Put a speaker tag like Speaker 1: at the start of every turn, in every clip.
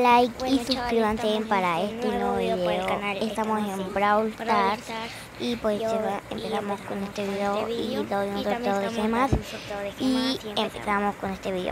Speaker 1: like y suscríbanse para este nuevo video. Estamos en Brawl Stars y pues empezamos con este video y doy un sorteo de gemas y empezamos con este video.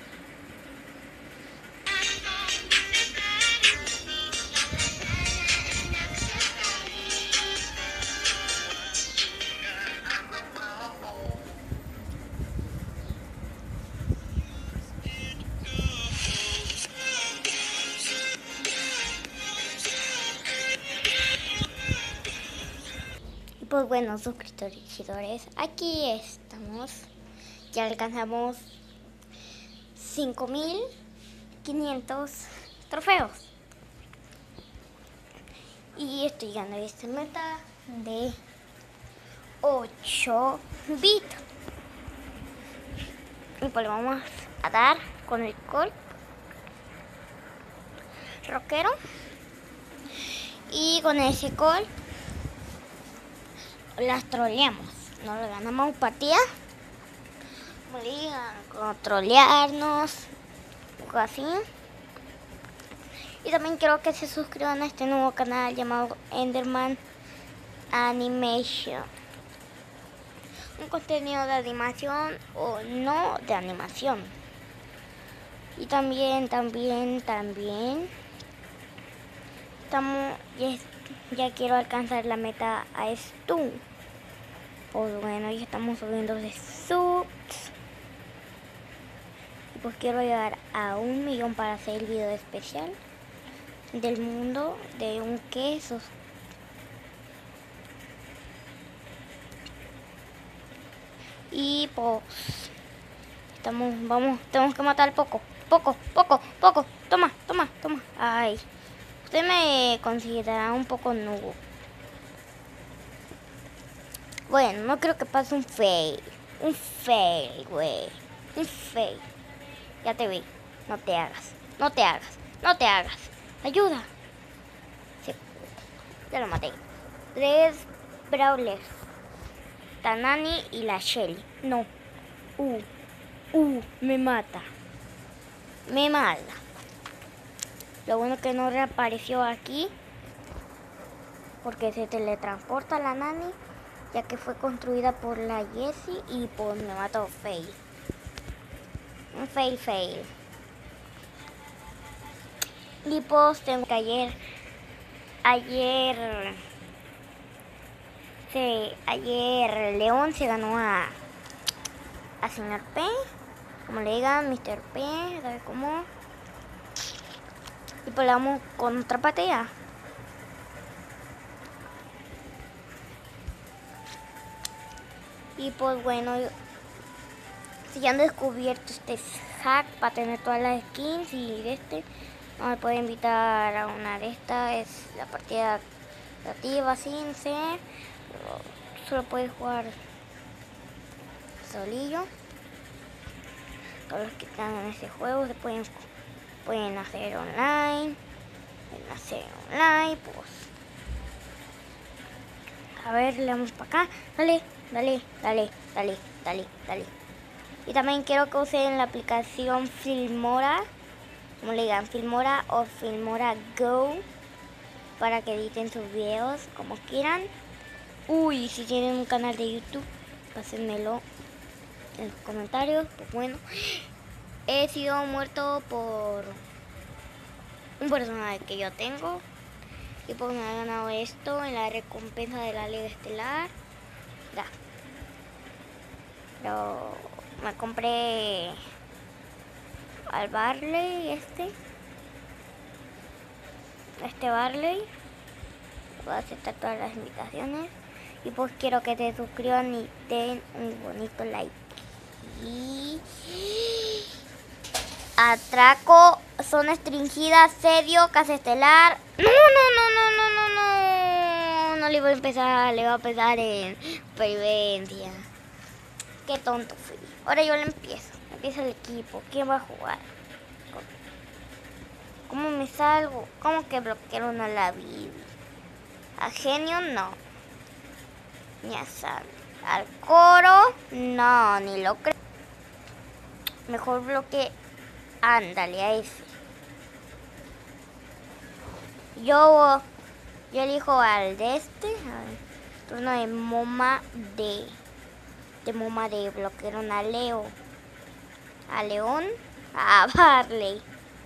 Speaker 1: Pues bueno, suscriptores, aquí estamos. Ya alcanzamos 5.500 trofeos. Y estoy llegando a esta meta de 8 bits. Y pues le vamos a dar con el Colt Rockero. Y con ese Colt las troleamos, no le ganamos partida, con trolearnos, algo así. Y también quiero que se suscriban a este nuevo canal llamado Enderman Animation, un contenido de animación o no de animación. Y también ya quiero alcanzar la meta a esto. Pues bueno, ya estamos subiendo de subs. Y pues quiero llegar a 1 millón para hacer el video especial del mundo de un queso. Y pues tenemos que matar poco. Toma. Ay. Usted me considera un poco nubo. Bueno, no creo que pase un fail, güey. Un fail. Ya te vi. No te hagas. Ayuda. Sí. Ya lo maté. 3 brawlers. La Nani y la Shelly. No. Me mata. Lo bueno que no reapareció aquí, porque se teletransporta la Nani, ya que fue construida por la Jessie y pues me mató fail. Un fail. Y pues tengo que ayer León se ganó a Señor P, como le digan, Mr. P, ¿sabe cómo? Y pues le damos con otra patea. Y pues bueno, si ya han descubierto este hack para tener todas las skins y de no me puede invitar a una de estas, es la partida creativa sin ser, solo puedes jugar solillo. Todos los que están en ese juego se pueden hacer online. Pues a ver, le damos para acá. Dale. Y también quiero que usen la aplicación Filmora, como le digan, Filmora o Filmora Go, para que editen sus videos como quieran. Si tienen un canal de YouTube, pásenmelo en los comentarios. Pues bueno, he sido muerto por un personaje que yo tengo y pues me ha ganado esto en la recompensa de la Liga Estelar. Ya. Pero me compré al Barley este Barley. Voy a aceptar todas las invitaciones y pues quiero que te suscriban y den un bonito like. Y atraco, zona restringida, asedio, casa estelar. No le voy a empezar, le voy a empezar en supervivencia. Qué tonto fui. Ahora yo le empiezo el equipo. ¿Quién va a jugar? ¿Cómo me salgo? ¿Cómo que bloquearon a la Bibi? A Genio no. Ni a Sal. Al Coro no, ni lo creo. Mejor bloqueé. Ándale, a ese. Yo elijo al de este. Turno de Moma de Moma de bloquearon a Leo. A León. A Barley.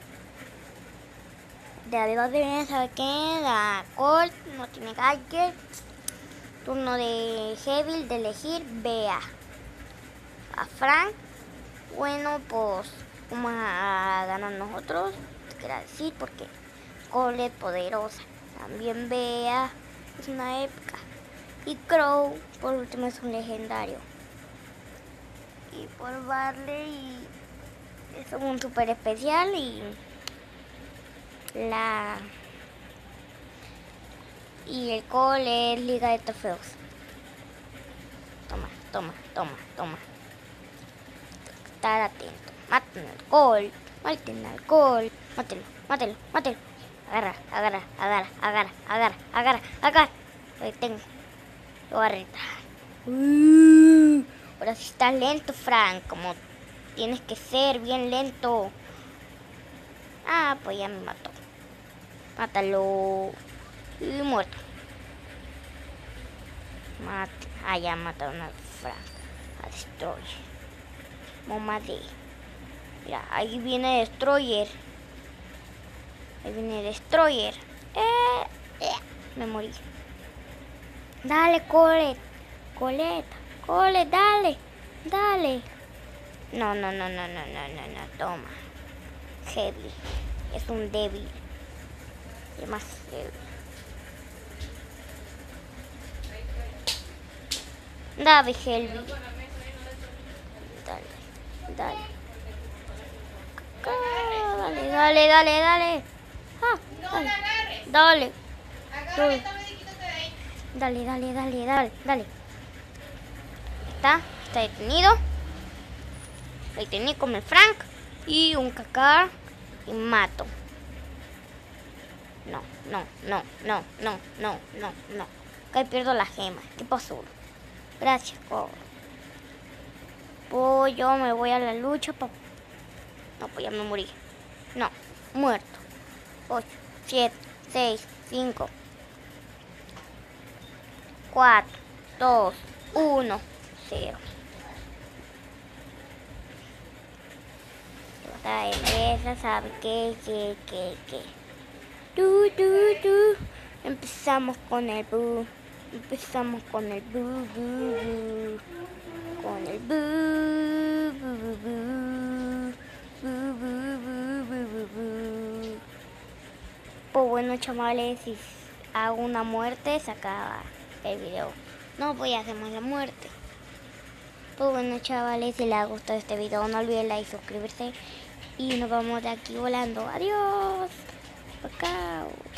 Speaker 1: De arriba de ¿sabe qué? La Colt no tiene gadgets. Turno de Heavy de elegir Bea. A Frank. Bueno, pues vamos a ganar nosotros. Quiero decir porque Colt es poderosa. También Bea es una épica. Y Crow por último es un legendario. Y por Barley es un super especial y el Colt es Liga de Trofeos. Toma. Estar atento. Maten al Colt. Mátelo. Agarra. Ahí tengo. Lo voy a retar. Ahora sí estás lento, Frank. Como tienes que ser bien lento. Ah, pues ya me mató. Mátalo. Y muerto. Ya mataron a Frank. A Destroyer. Moma de. Mira, ahí viene Destroyer. Me morí. Dale, Colet, dale. No, toma. Heavy. Es un débil. Es más débil. Dale, Heavy. Dale. Dale. Dale. Está detenido. Ahí tenía como el Frank y un caca y mato. No. Acá pierdo la gema. ¿Qué pasó? Gracias, Cobo. Pues yo me voy a la lucha, papá. No, pues ya me morí. No, muerto. 8, 7, 6, 5, 4, 2, 1, 0. Empieza, ¿sabe qué? Empezamos con el boo. Con el boo. Pues bueno, chavales, si hago una muerte se acaba el video. No voy a hacer más la muerte. Pues bueno, chavales, si les ha gustado este video no olviden like y suscribirse. Y nos vamos de aquí volando. Adiós. Chao.